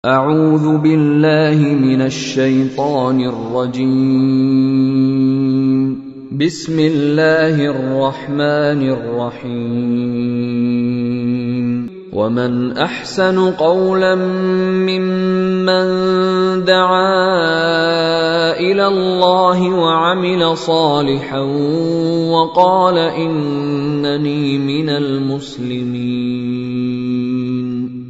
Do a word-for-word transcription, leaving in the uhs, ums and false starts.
أعوذ بالله من الشيطان الرجيم. بسم الله الرحمن الرحيم. ومن أحسن قولا ممن دعا إلى الله وعمل صالحا وقال إنني من المسلمين.